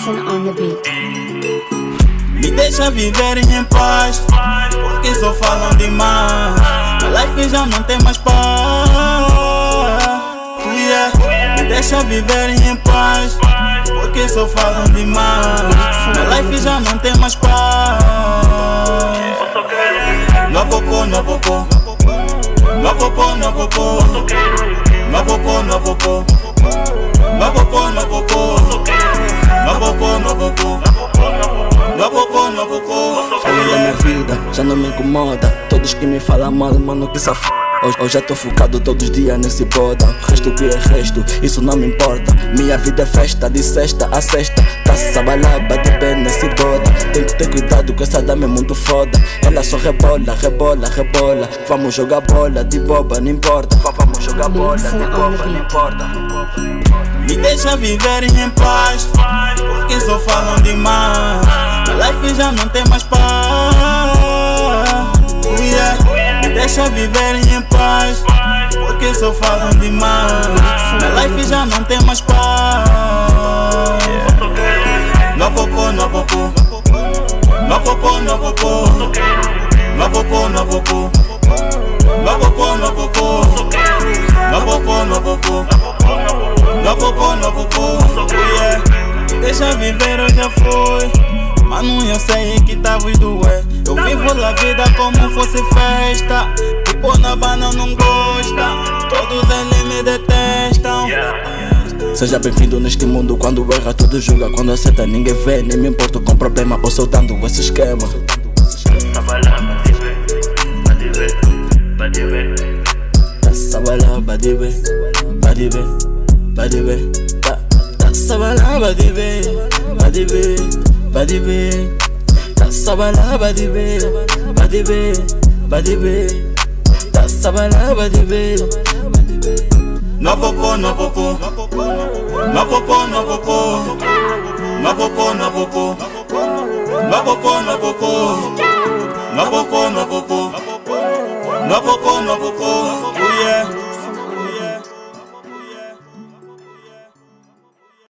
Benson on the beat. Me deixa viver em paz, porque só falam demais. A life já não tem mais paz. Me deixa viver em paz, porque só falam demais. A life já não tem mais paz. No popo, no popo. No popo, no popo. No popo, no popo. No popo, no popo. No popo, no popo. No popo, no popo. Falei da minha vida, já não me incomoda. Todos que me falam mal, mano, que safado. Hoje já tô focado todos os dias nesse boda. Resto que é resto, isso não me importa. Minha vida é festa, de sexta a sexta. Tá-se balaba de bem nesse boda. Tem que ter cuidado com essa dama, é muito foda. Ela só rebola, rebola, rebola. Vamos jogar bola, de boba, não importa. Vamos jogar bola, de boba, não importa. Me deixa viver em paz, porque só falam demais. A life já não tem mais paz. Me deixa viver em paz, porque só falam demais. A life já não tem mais paz. No popo, no popo. No popo, no popo. No popo, no popo. No popo, no popo. No popo, no popo. No popo, no popo. Deixa viver, eu já fui. Mano, eu sei que tá vos doer. Eu vivo a vida como fosse festa. Tipo na banda não gosta. Todos eles me detestam. Seja bem-vindo neste mundo. Quando erra tudo julga, quando acerta ninguém vê. Nem me importo com problema ou soltando esse esquema. Sabala badibe, badibe, badibe, sabala badibe, badibe, badibe, sabala badibe, badibe, badibe, sabala badibe. No popo, no popo. No popo, no popo. No popo, no popo. No popo, no popo. No popo, no popo. No popo, no popo.